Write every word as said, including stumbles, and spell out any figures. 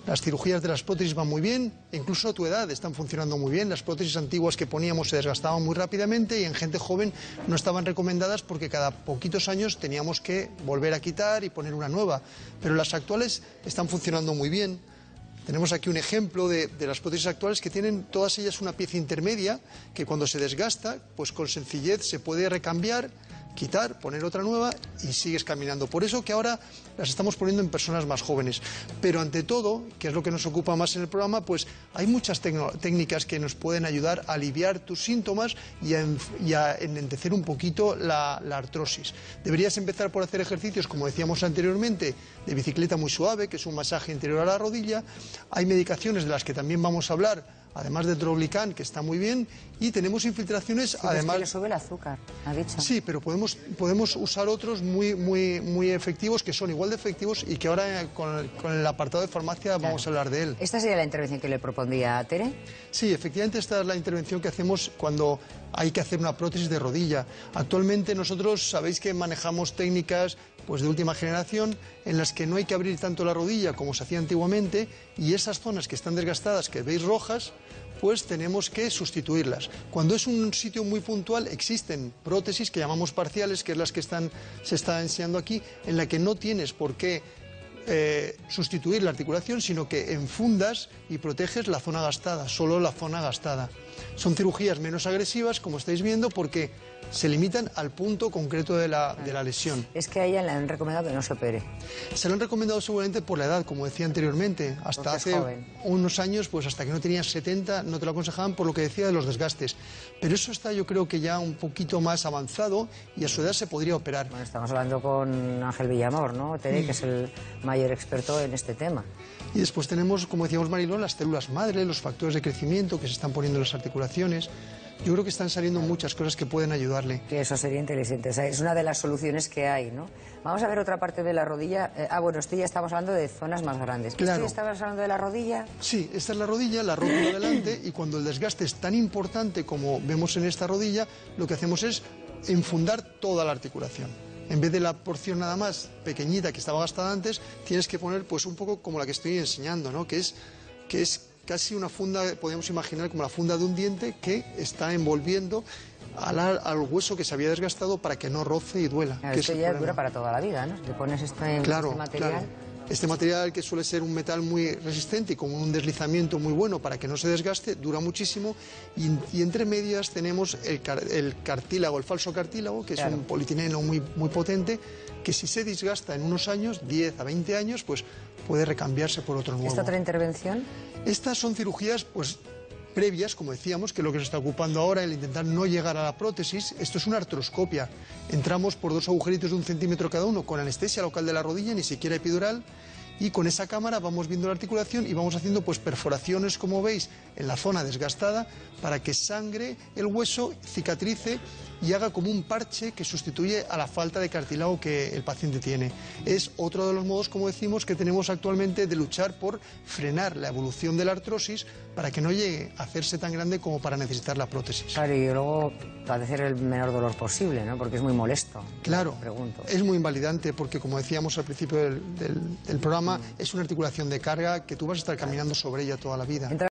Las cirugías de las prótesis van muy bien, e incluso a tu edad están funcionando muy bien. Las prótesis antiguas que poníamos se desgastaban muy rápidamente y en gente joven no estaban recomendadas porque cada poquitos años teníamos que volver a quitar y poner una nueva. Pero las actuales están funcionando muy bien. Tenemos aquí un ejemplo de, de las prótesis actuales que tienen todas ellas una pieza intermedia que cuando se desgasta, pues con sencillez se puede recambiar, quitar, poner otra nueva y sigues caminando. Por eso que ahora las estamos poniendo en personas más jóvenes. Pero ante todo, que es lo que nos ocupa más en el programa, pues hay muchas técnicas que nos pueden ayudar a aliviar tus síntomas y a, y a enlentecer un poquito la, la artrosis. Deberías empezar por hacer ejercicios, como decíamos anteriormente, de bicicleta muy suave, que es un masaje interior a la rodilla. Hay medicaciones de las que también vamos a hablar, además de Droglican, que está muy bien, y tenemos infiltraciones, sí, además... Es que le sube el azúcar, ha dicho. Sí, pero podemos, podemos usar otros muy, muy, muy efectivos, que son igual de efectivos y que ahora con el, con el apartado de farmacia claro. vamos a hablar de él. ¿Esta sería la intervención que le propondría a Tere? Sí, efectivamente esta es la intervención que hacemos cuando hay que hacer una prótesis de rodilla. Actualmente nosotros sabéis que manejamos técnicas pues de última generación en las que no hay que abrir tanto la rodilla como se hacía antiguamente y esas zonas que están desgastadas, que veis rojas, pues tenemos que sustituirlas. Cuando es un sitio muy puntual existen prótesis que llamamos parciales, que es las que están, se está enseñando aquí, en la que no tienes por qué Eh, sustituir la articulación, sino que enfundas y proteges la zona gastada, solo la zona gastada. Son cirugías menos agresivas, como estáis viendo, porque se limitan al punto concreto de la, de la lesión. Es que a ella le han recomendado que no se opere. Se lo han recomendado seguramente por la edad, como decía anteriormente. Hasta hace unos años, pues hasta que no tenías setenta, no te lo aconsejaban por lo que decía de los desgastes. Pero eso está, yo creo que ya un poquito más avanzado y a su edad se podría operar. Bueno, estamos hablando con Ángel Villamor, ¿no, Tere? Mm. Que es el mayor experto en este tema. Y después tenemos, como decíamos Mariló, las células madre, los factores de crecimiento que se están poniendo en las articulaciones. Yo creo que están saliendo muchas cosas que pueden ayudarle. Que eso sería inteligente, o sea, es una de las soluciones que hay, ¿no? Vamos a ver otra parte de la rodilla. Eh, ah, bueno, esto ya estamos hablando de zonas más grandes. Claro. ¿Esto ya estabas hablando de la rodilla? Sí, esta es la rodilla, la rótula delante, y cuando el desgaste es tan importante como vemos en esta rodilla, lo que hacemos es enfundar toda la articulación. En vez de la porción nada más pequeñita que estaba gastada antes, tienes que poner pues un poco como la que estoy enseñando, ¿no? Que es, que es casi una funda, podemos imaginar como la funda de un diente que está envolviendo al, al hueso que se había desgastado para que no roce y duela. Claro, esto ya dura para toda la vida, ¿no? Le pones esto en claro, este material... Claro. Este material, que suele ser un metal muy resistente y con un deslizamiento muy bueno para que no se desgaste, dura muchísimo y, y entre medias tenemos el, car, el cartílago, el falso cartílago, que claro. es un polietileno muy, muy potente, que si se desgasta en unos años, diez a veinte años, pues puede recambiarse por otro nuevo. ¿Esta otra intervención? Estas son cirugías, pues, previas, como decíamos, que es lo que se está ocupando ahora, el intentar no llegar a la prótesis. Esto es una artroscopia. Entramos por dos agujeritos de un centímetro cada uno con anestesia local de la rodilla, ni siquiera epidural, y con esa cámara vamos viendo la articulación y vamos haciendo pues perforaciones, como veis, en la zona desgastada para que sangre el hueso, cicatrice y haga como un parche que sustituye a la falta de cartílago que el paciente tiene. Es otro de los modos, como decimos, que tenemos actualmente de luchar por frenar la evolución de la artrosis para que no llegue a hacerse tan grande como para necesitar la prótesis. Claro, y luego padecer el menor dolor posible, ¿no? Porque es muy molesto. Claro, pregunto. Es muy invalidante porque, como decíamos al principio del, del, del programa, mm. es una articulación de carga que tú vas a estar caminando sobre ella toda la vida.